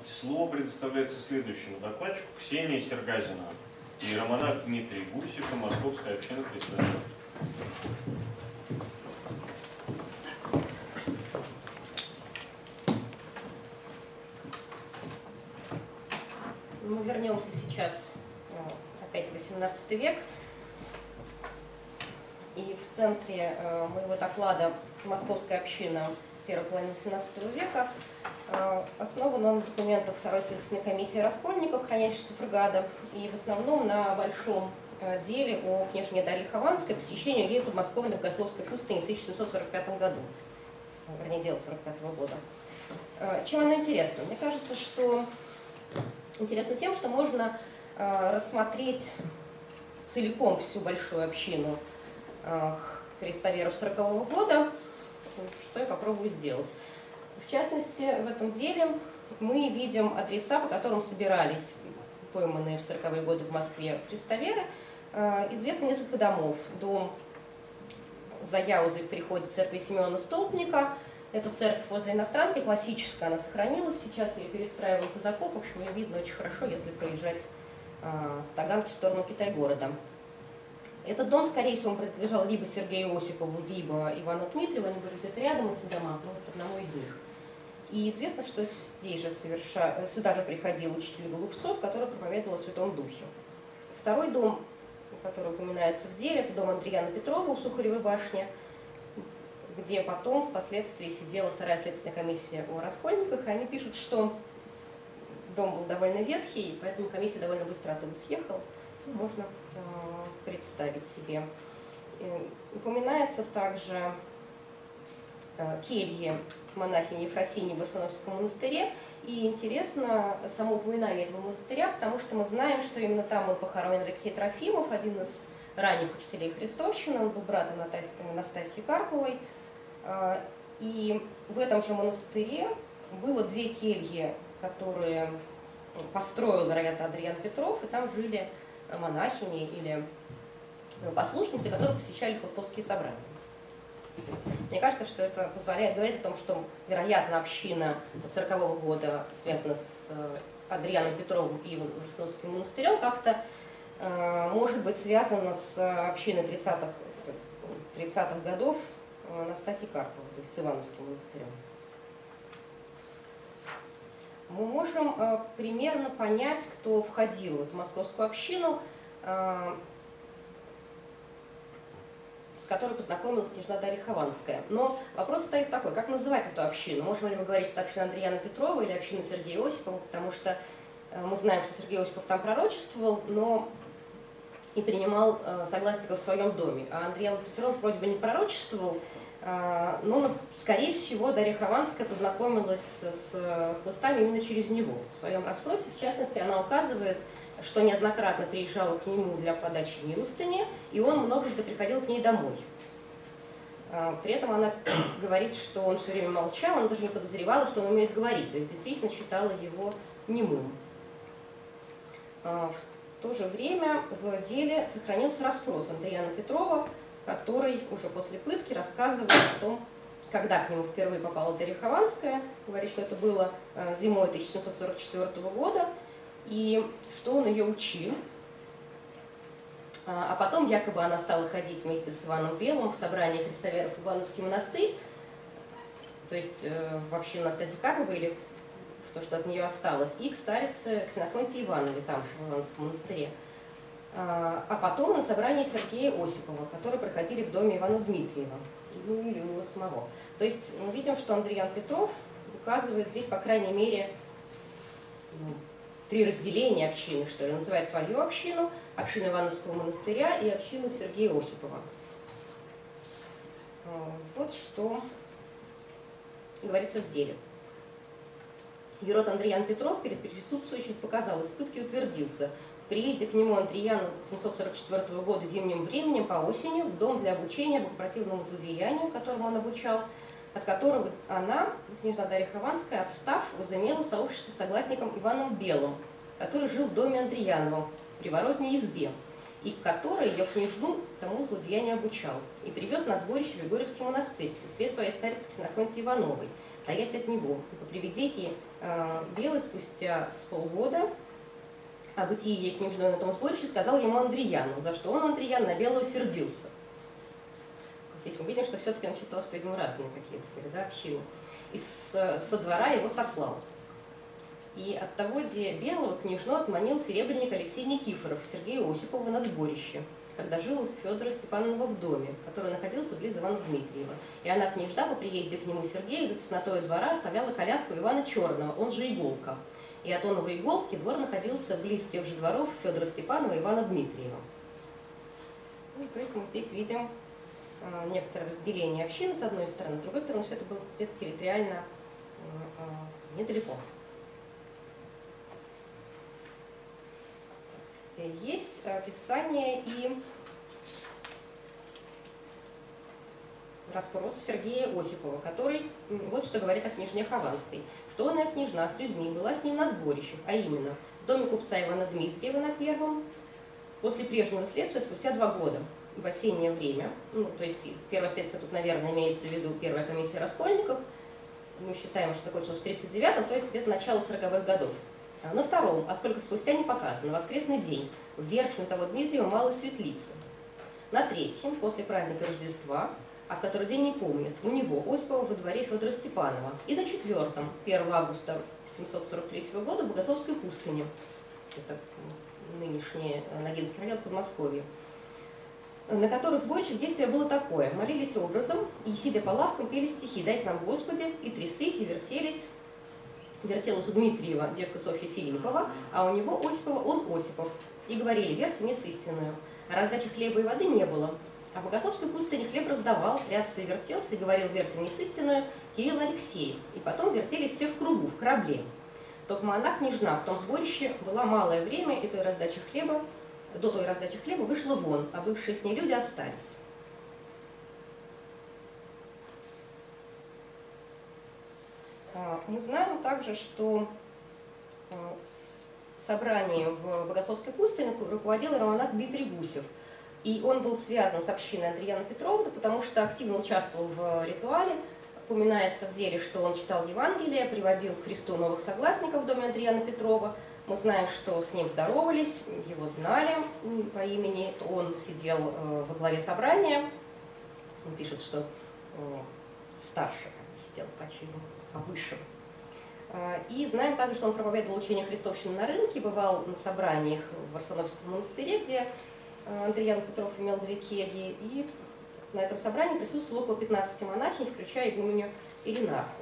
Слово предоставляется следующему докладчику: Ксения Сергазина, иеромонах Дмитрий Гусев, Московская община христиан. Мы вернемся сейчас опять в XVIII век. И в центре моего доклада «Московская община. Первой половины XVIII века» основан он на документах Второй следственной комиссии Раскольников, хранящейся Фргада, и в основном на большом деле о княжне Дарье Хованской, посещению ей подмосковной Богословской пустыни в 1745 году, вернее, дело 1745 года. Чем оно интересно? Мне кажется, что интересно тем, что можно рассмотреть целиком всю большую общину христоверов 40-го года, что я попробую сделать. В частности, в этом деле мы видим адреса, по которым собирались пойманные в 40-е годы в Москве христоверы. Известно несколько домов. Дом за Яузой в переходе церкви Симеона Столпника. Это церковь возле Иностранки, классическая, она сохранилась. Сейчас ее перестраиваем казаков. В общем, ее видно очень хорошо, если проезжать Таганки в сторону Китай-города. Этот дом, скорее всего, принадлежал либо Сергею Осипову, либо Ивану Дмитриеву. Они были где-то рядом, эти дома, но вот одному из них. И известно, что здесь же сюда же приходил учитель Голубцов, который проповедовал о Святом Духе. Второй дом, который упоминается в деле, это дом Андриана Петрова у Сухаревой башни, где потом впоследствии сидела Вторая следственная комиссия о Раскольниках, и они пишут, что дом был довольно ветхий, поэтому комиссия довольно быстро оттуда съехала. Можно представить себе. Упоминается также кельи монахини Ефросинии в Варфоломеевском монастыре. И интересно само упоминание этого монастыря, потому что мы знаем, что именно там был похоронен Алексей Трофимов, один из ранних учителей христовщины, он был братом Настасьи Карповой. И в этом же монастыре было две кельи, которые построил, вероятно, Адриан Петров, и там жили монахини или послушницы, которые посещали хлыстовские собрания. Мне кажется, что это позволяет говорить о том, что, вероятно, община 40-го года связана с Адрианом Петровым и Варфоломеевским монастырем, как-то может быть связана с общиной 30-х годов Настасьи Карповой, то есть с Ивановским монастырем. Мы можем примерно понять, кто входил в эту московскую общину, с которой познакомилась княжна Дарья Хованская. Но вопрос стоит такой: как называть эту общину? Можем ли мы говорить, что это община Андриана Петрова или община Сергея Осипова, потому что мы знаем, что Сергей Осипов там пророчествовал, но и принимал согласников в своем доме. А Андриан Петров вроде бы не пророчествовал, но, скорее всего, Дарья Хованская познакомилась с хлыстами именно через него. В своем расспросе, в частности, она указывает, что неоднократно приезжала к нему для подачи милостыни, и он многожды приходил к ней домой. При этом она говорит, что он все время молчал, она даже не подозревала, что он умеет говорить, то есть действительно считала его немым. В то же время в деле сохранился расспрос Андриана Петрова, который уже после пытки рассказывает о том, когда к нему впервые попала Дарья Хованская, говорит, что это было зимой 1744 года, и что он ее учил. А потом якобы она стала ходить вместе с Иваном Белым в собрание христоверов в Ивановский монастырь, то есть в общину Настасьи Карповой, или то, что от нее осталось, и к старице Ксенофонтии Ивановой, там же в Ивановском монастыре. А потом на собрание Сергея Осипова, которые проходили в доме Ивана Дмитриева, ну или у него самого. То есть мы видим, что Андриан Петров указывает здесь, по крайней мере, три разделения общины, что ли. Называет свою общину, общину Ивановского монастыря и общину Сергея Осипова. Вот что говорится в деле. Герод Андриан Петров перед присутствующим показал из пытки и утвердился. В приезде к нему Андриану 744 года зимним временем по осени в дом для обучения богопротивному злодеянию, которому он обучал, от которого она, княжна Дарья Хованская, отстав, возымела сообщество с согласником Иваном Белым, который жил в доме Андриановом, в приворотной избе, и который ее княжну тому злодеянию обучал, и привез на сборище в Егорьевский монастырь к сестре своей старицы Ксенофонтии Ивановой. таясь от него. По приведении Белый спустя с полгода о бытии ей княжной на том сборище сказал ему Андрияну, за что он, Андриян, на Белого сердился. Здесь мы видим, что все-таки он считал, что, видимо, разные какие-то были, да, общины. И со двора его сослал. И от того, где Белого княжну отманил серебряник Алексей Никифоров Сергея Осипова на сборище, когда жил у Федора Степановна в доме, который находился близ Ивана Дмитриева. И она, княжна, по приезде к нему Сергею за теснотой двора оставляла коляску Ивана Черного, он же Иголка. И от оного Иголки двор находился близ тех же дворов Федора Степанова и Ивана Дмитриева. Ну, то есть мы здесь видим некоторое разделение общины с одной стороны, с другой стороны, все это было где-то территориально недалеко. Есть описание и расспрос Сергея Осипова, который вот что говорит о княжне Хованской. Что она, княжна, с людьми была с ним на сборищах, а именно в доме купца Ивана Дмитриева на первом, после прежнего следствия спустя 2 года, в осеннее время. Ну, то есть первое следствие тут, наверное, имеется в виду первая комиссия Раскольников. Мы считаем, что закончилось в 1939-м, то есть где-то начало 40-х годов. На втором, а сколько спустя не показано, воскресный день, в верхнем того Дмитриева малой светлице. На третьем, после праздника Рождества, а в который день не помнят, у него, Осипова, во дворе Федора Степанова. И на четвертом, 1 августа 743 года, в Богословской пустыне, это нынешний Ногинский район Подмосковья, на которых сборище действие было такое. Молились образом и, сидя по лавкам, пели стихи «Дай к нам, Господи», и тряслись, и вертелись. Вертелась у Дмитриева девка Софья Филиппова, а у него Осипова он Осипов. И говорили: «Верьте мне с истинную». А раздачи хлеба и воды не было. А в Богословской пустыне хлеб раздавал, трясся и вертелся, и говорил: «Верьте мне с истинную» Кирилл Алексеев. И потом вертелись все в кругу, в корабле. Только она, княжна, в том сборище была малое время, и той раздачи хлеба, до той раздачи хлеба вышла вон, а бывшие с ней люди остались. Мы знаем также, что собранием в Богословской пустыне руководил иеромонах Дмитрий Гусев. И он был связан с общиной Андрияна Петровна, потому что активно участвовал в ритуале. Упоминается в деле, что он читал Евангелие, приводил к кресту новых согласников в доме Андрияна Петрова. Мы знаем, что с ним здоровались, его знали по имени. Он сидел во главе собрания. Он пишет, что старше сидел по чину, повыше. И знаем также, что он проповедовал учение христовщины на рынке, бывал на собраниях в Варсонофском монастыре, где Андриян Петров имел 2 кельи, и на этом собрании присутствовало около 15 монахинь, включая игуменю Иринарху.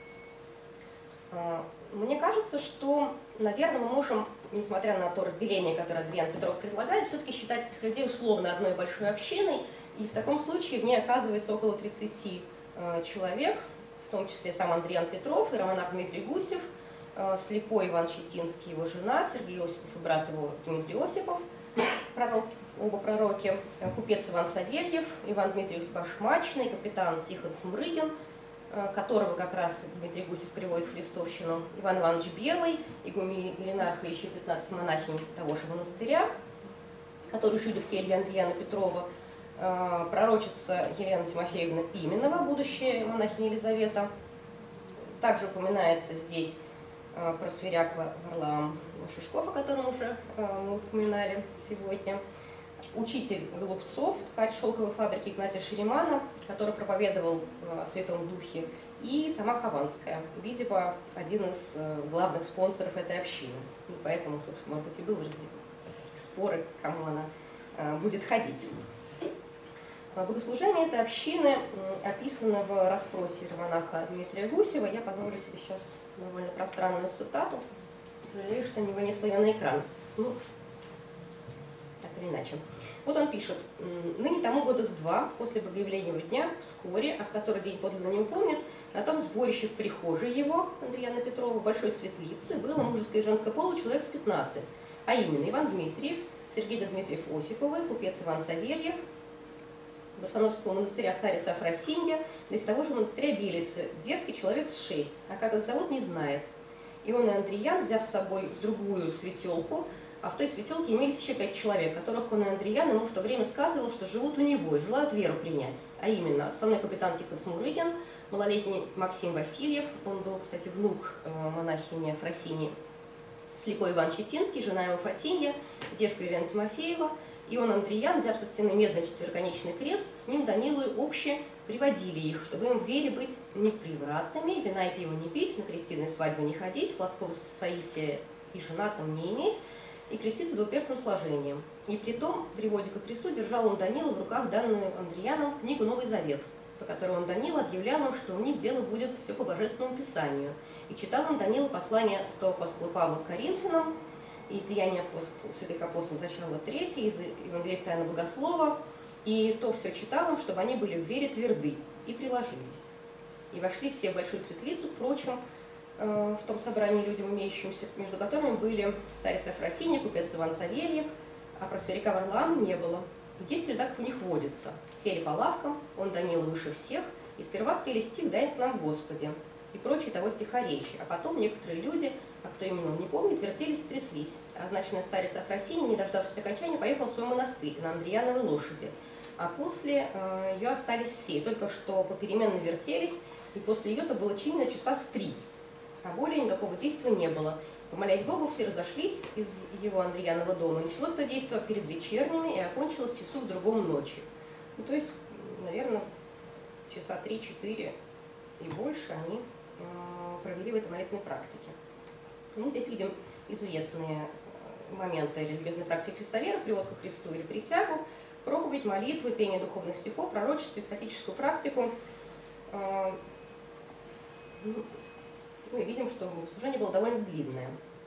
Мне кажется, что, наверное, мы можем, несмотря на то разделение, которое Андриян Петров предлагает, все-таки считать этих людей условно одной большой общиной, и в таком случае в ней оказывается около 30 человек, в том числе сам Андриян Петров, иеромонах Дмитрий Гусев, слепой Иван Щетинский, его жена, Сергей Осипов и брат его Дмитрий Осипов, оба пророки, купец Иван Савельев, Иван Дмитриев Башмачный, капитан Тихон Смрыгин, которого как раз Дмитрий Гусев приводит в христовщину, Иван Иванович Белый, игумен Иринарха и еще 15 монахинь того же монастыря, которые жили в келье Андрияна Петрова, пророчица Елена Тимофеевна Пименова, будущая монахиня Елизавета. Также упоминается здесь просвиряк Варлаам Шишков, о котором уже мы упоминали сегодня. Учитель Голубцов, ткач шелковой фабрики Игнатия Шеремана, который проповедовал о Святом Духе, и сама Хованская, видимо, один из главных спонсоров этой общины. И поэтому, собственно, может быть, и были споры, к кому она будет ходить. Богослужение этой общины описано в расспросе иеромонаха Дмитрия Гусева. Я позволю себе сейчас довольно пространную цитату. Жалею, что не вынесла ее на экран. Ну, так или иначе. Вот он пишет: «Ныне тому года с 2, после Богоявления дня, вскоре, а в который день подлинно не упомнит, на том сборище в прихожей его, Андрияна Петрова, в большой светлице, было мужеское и женское поло человек с 15, а именно Иван Дмитриев, Сергей Дмитриев Осиповый, купец Иван Савельев, Варсонофского монастыря старица Афросинья, да из того же монастыря Белицы, девки человек с 6, а как их зовут, не знает. И он и Андриян, взяв с собой в другую светелку, а в той светелке имелись еще 5 человек, которых он и Андриян ему в то время сказывал, что живут у него и желают веру принять. А именно, отставной капитан Тихон Смурыгин, малолетний Максим Васильев, он был, кстати, внук монахини Фросини, слепой Иван Щетинский, жена его Фатинья, девка Елена Тимофеева, и он, Андреян, взяв со стены медный четвероконечный крест, с ним Данилу обще приводили их, чтобы им в вере быть непривратными, вина и пива не пить, на крестильные свадьбы не ходить, плотского соития и женатым не иметь, и креститься двуперстным сложением. И при том, в приводе ко кресту, держал он Данила в руках данную Андреяном книгу «Новый Завет», по которой он Данила объявлял им, что у них дело будет все по Божественному Писанию. И читал им Данила послание святого апостола Павла к Коринфянам, из Деяния святых апостолов начала 3, из Евангелия Иоанна Богослова, и то все читал им, чтобы они были в вере тверды, и приложились. И вошли все в большую светлицу, впрочем, в том собрании людям, умеющимся, между которыми были старец Ефросиний, купец Иван Савельев, а просверяка Варлаама не было. И действовали так, как у них водится. Сели по лавкам, он Данила выше всех, и сперва спели стих «Дай к нам, Господи», и прочие того стиха речи. А потом некоторые люди, а кто именно он не помнит, вертелись и тряслись. А означенная старец Ефросиний, не дождавшись окончания, поехал в свой монастырь на Андреяновой лошади. А после ее остались все, только что попеременно вертелись, и после ее-то было чинено часа с 3. А более никакого действия не было. Помолясь Богу, все разошлись из его Андреянова дома. Началось это действие перед вечерними и окончилось часу в другом ночи. Ну, то есть, наверное, часа 3-4 и больше они провели в этой молитвенной практике. Мы здесь видим известные моменты религиозной практики христоверов, привод ко Христу или присягу, проповедь, молитвы, пение духовных стихов, пророчество, экстатическую практику. Мы видим, что служение было довольно длинное.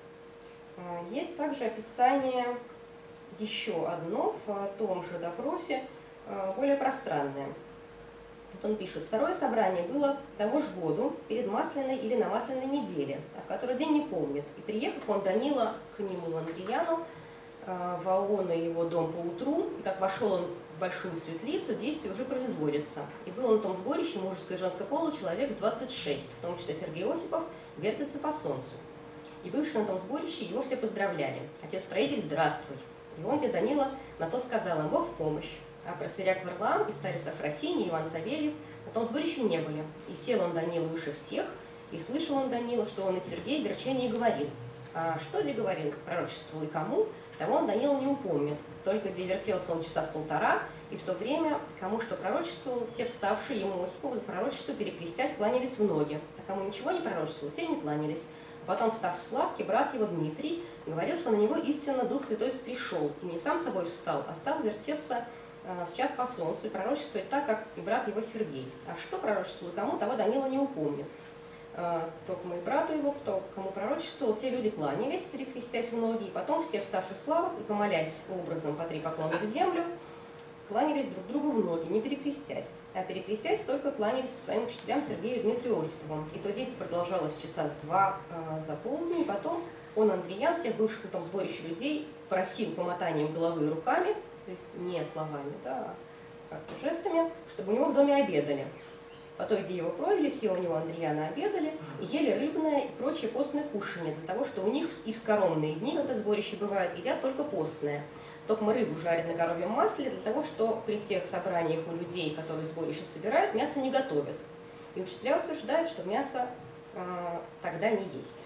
Есть также описание еще одно в том же допросе, более пространное. Вот он пишет: второе собрание было того же году, перед Масляной или на Масляной неделе, а в который день не помнит. И приехав он Данила к нему, Андреяну, в Аону его дом поутру, и так вошел он в большую светлицу, действие уже производится. И был он в том сборище мужеского и женского пола человек с 26, в том числе Сергей Осипов, вертится по солнцу. И бывшие на том сборище его все поздравляли. Отец-строитель, здравствуй. И он, где Данила, на то сказал им: Бог в помощь. А просверяк Варлаам и старец Ефросиний, Иван Савельев на том сборище не были. И сел он Данила выше всех, и слышал он Данила, что он и Сергей в верчении говорил. А что где говорил, пророчествовал и кому, того он Данила не упомнит. Только где вертелся он часа с полтора, и в то время, кому что пророчествовал, те, вставшие ему Осипову за пророчество, перекрестясь, кланялись в ноги. А кому ничего не пророчествовал, те не кланялись. А потом, встав с лавки, брат его Дмитрий говорил, что на него истинно Дух Святой пришел, и не сам собой встал, а стал вертеться сейчас по солнцу и пророчествовать так, как и брат его Сергей. А что пророчествовал и кому, того Данила не упомнит. Только и брату его, кто кому пророчествовал, те люди кланялись, перекрестясь в ноги, и потом все, вставшие с лавок и помолясь образом по 3 поклона в землю, кланялись друг другу в ноги, не перекрестясь. А перекрестясь, только кланялись своим учителям Сергею и Дмитрию Осиповым. И то действие продолжалось часа с 2 за полдня, и потом он, Андреян, всех бывших на том сборище людей просил помотанием головы и руками, то есть не словами, да, а как-то жестами, чтобы у него в доме обедали. По той, где его провели, все у него Андреяна обедали и ели рыбное и прочие постные кушания, для того, что у них и в скоромные дни, когда сборище бывает, едят только постное. Только мы рыбу жарим на коровьем масле, для того, что при тех собраниях у людей, которые сборище собирают, мясо не готовят. И учителя утверждают, что мясо тогда не есть.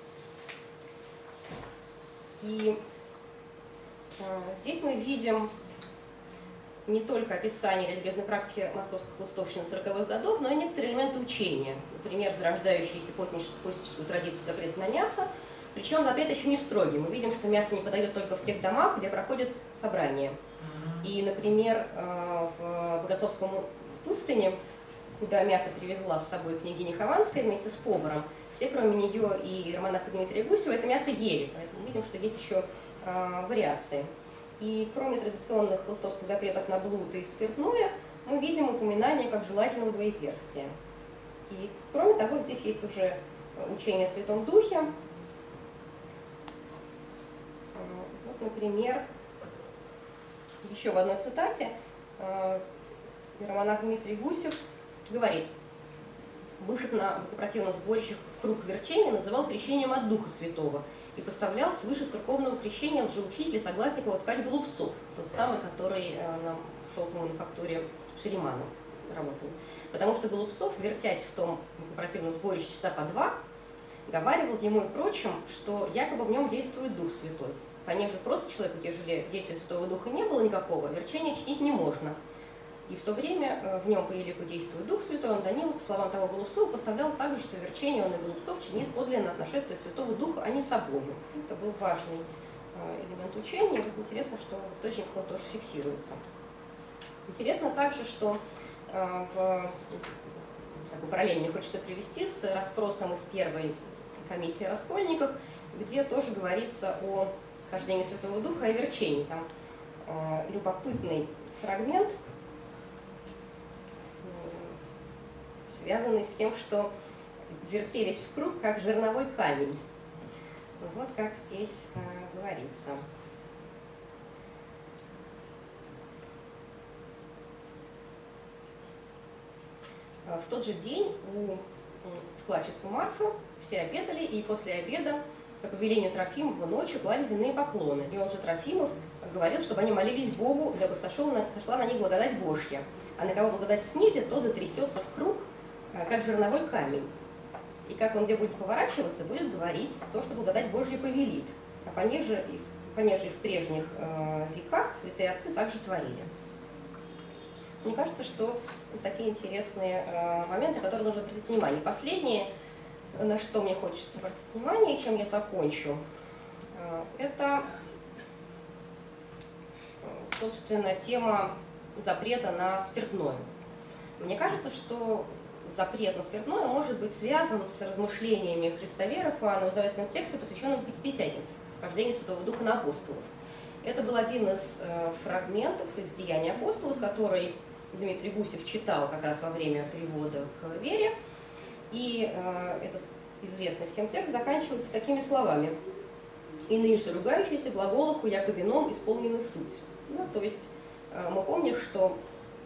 И здесь мы видим не только описание религиозной практики московской хлыстовщины 40-х годов, но и некоторые элементы учения. Например, зарождающиеся постническую традицию запрета на мясо. Причем запрет еще не строгий. Мы видим, что мясо не подойдет только в тех домах, где проходят собрания. И, например, в Богословском пустыне, куда мясо привезла с собой княгиня Хованская вместе с поваром, все, кроме нее и романаха Дмитрия Гусева, это мясо ели. Поэтому видим, что есть еще вариации. И кроме традиционных хлыстовских запретов на блуд и спиртное, мы видим упоминание как желательного двоеперстия. И кроме того, здесь есть уже учение о Святом Духе. Вот, например, еще в одной цитате иеромонах Дмитрий Гусев говорит: бывших на богопротивных сборищах в круг верчения называл крещением от Духа Святого и поставлял свыше церковного крещения лжеучителя Согласникова ткач Голубцов, тот самый, который нам шел по мануфактуре Шеремана. работами. Потому что Голубцов, вертясь в том корпоративном сборище часа по два, говаривал ему и прочим, что якобы в нем действует Дух Святой. Понеже просто человеку, ежели действия Святого Духа не было никакого, верчения чинить не можно. И в то время в нем по елику действует Дух Святой, он Данилу, по словам того Голубцова, поставлял также, что верчение он и Голубцов чинит подлинно от нашествия Святого Духа, а не собою. Это был важный элемент учения. Интересно, что в источниках он тоже фиксируется. Интересно также, что в такую параллель мне хочется привести с расспросом из первой комиссии раскольников, где тоже говорится о схождении Святого Духа и верчении. Там любопытный фрагмент, связанный с тем, что вертелись в круг, как жерновой камень. Вот как здесь говорится. В тот же день у вкладчицы Марфы все обедали, и после обеда, по повелению Трофимова, ночью клали земные поклоны. И он же, Трофимов, говорил, чтобы они молились Богу, дабы сошла на них благодать Божья. А на кого благодать снидет, тот затрясется в круг, как жерновой камень. И как он где будет поворачиваться, будет говорить то, что благодать Божья повелит. А понеже и в прежних веках святые отцы также творили. Мне кажется, что такие интересные моменты, которые нужно обратить внимание. Последнее, на что мне хочется обратить внимание, и чем я закончу, это, собственно, тема запрета на спиртное. Мне кажется, что запрет на спиртное может быть связан с размышлениями христоверов о новозаветном тексте, посвященном Пятидесятнице, схождению Святого Духа на апостолов. Это был один из фрагментов из «Деяний апостолов», который Дмитрий Гусев читал как раз во время перевода к вере. И этот известный всем текст заканчивается такими словами: «Иные же ругающиеся глаголаху, яко вином исполнены суть». Ну, то есть мы помним, что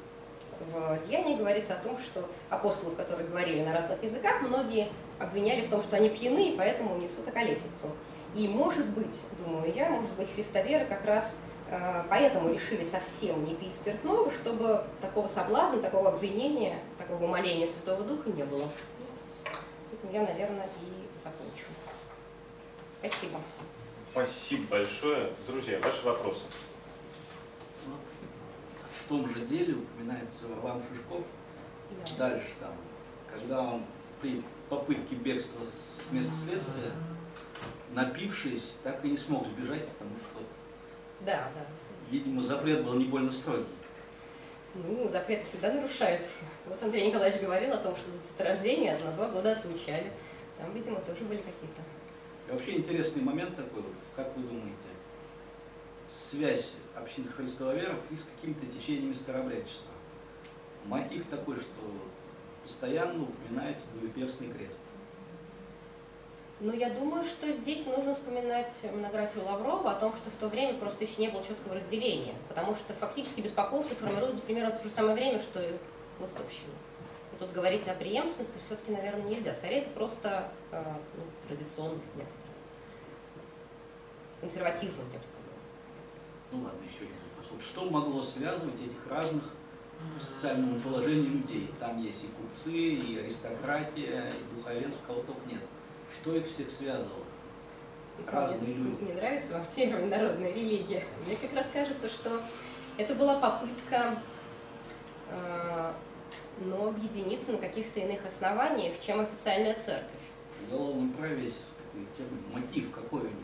в Деянии говорится о том, что апостолов, которые говорили на разных языках, многие обвиняли в том, что они пьяны, и поэтому несут околесицу. И может быть, думаю я, может быть, христоверы как раз поэтому решили совсем не пить спиртного, чтобы такого соблазна, такого обвинения, такого моления Святого Духа не было. Этим я, наверное, и закончу. Спасибо. Спасибо большое. Друзья, ваши вопросы? Вот. В том же деле упоминается Варлам Шишков. Да. Дальше там, когда он при попытке бегства с места следствия, напившись, так и не смог сбежать, потому что, Да. видимо, запрет был не больно строгий. Ну, запреты всегда нарушаются. Вот Андрей Николаевич говорил о том, что за деторождение на 2 года отлучали. Там, видимо, тоже были какие-то. И вообще интересный момент такой, вот, как вы думаете, связь общин христоверов и с какими-то течениями старообрядчества? Мотив такой, что постоянно упоминается двуперстный крест. Ну, я думаю, что здесь нужно вспоминать монографию Лаврова о том, что в то время просто еще не было четкого разделения, потому что фактически беспоповцы формируются примерно в то же самое время, что и хлыстовщина. И тут говорить о преемственности все-таки, наверное, нельзя. Скорее, это просто традиционность некоторая. Консерватизм, я бы сказала. Ну ладно, еще один вопрос. Вот что могло связывать этих разных по социальному положению людей? Там есть и купцы, и аристократия, и духовенство, кого только нет. Что их всех связывало? Разные люди. Мне нравится вам термин «народная религия». Мне как раз кажется, что это была попытка но объединиться на каких-то иных основаниях, чем официальная церковь. В уголовном праве есть такой термин. Мотив какой у них?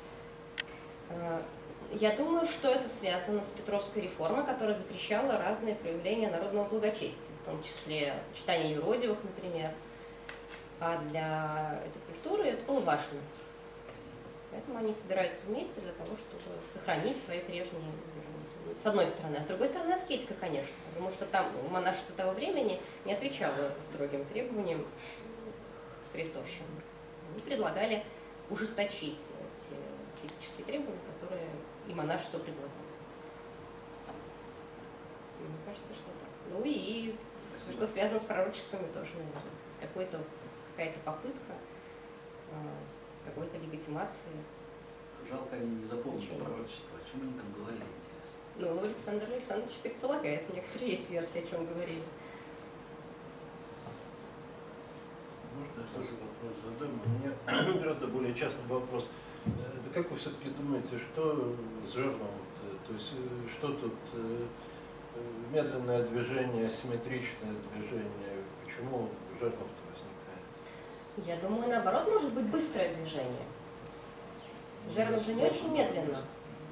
Я думаю, что это связано с Петровской реформой, которая запрещала разные проявления народного благочестия, в том числе читание юродивых, например. А для этой культуры это было важно. Поэтому они собираются вместе для того, чтобы сохранить свои прежние, с одной стороны. А с другой стороны, аскетика, конечно. Потому что там монашество того времени не отвечало строгим требованиям крестовщины. Они предлагали ужесточить те аскетические требования, которые и монашество предлагало. Мне кажется, что так. Ну и что связано с пророчествами тоже, наверное. Какая-то попытка какой-то легитимации. Жалко, они не запомнили пророчество. О чем они там говорили, интересно? Ну, Александр Александрович предполагает, некоторые есть версии, о чем говорили. тоже вопрос задам. У меня гораздо более частный вопрос. Да как вы все-таки думаете, что с жирном? То есть что тут медленное движение, асимметричное движение? Почему жирном-то возникает? Я думаю, наоборот, может быть быстрое движение. Жирно же не очень медленно.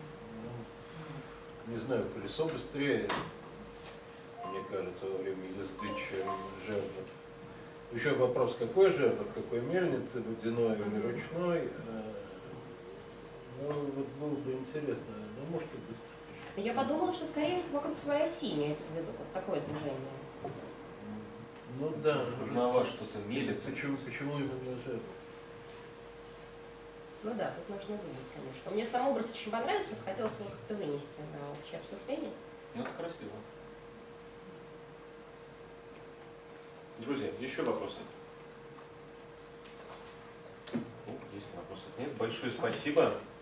Ну, не знаю, колесо быстрее, мне кажется, во время езды, чем жернов. Еще вопрос, какой жернов, какой мельницы, водяной или ручной. Ну, вот было бы интересно, ну, может и быстро. Я подумала, что скорее вокруг своей оси имеется в виду вот такое движение. Ну да. На вас что-то мелится. Почему именно жернов? Ну да, тут нужно думать, конечно. Мне сам образ очень понравился, вот хотелось его как-то вынести на общее обсуждение. Ну, это красиво. Друзья, еще вопросы? Ну, если вопросов нет, большое спасибо.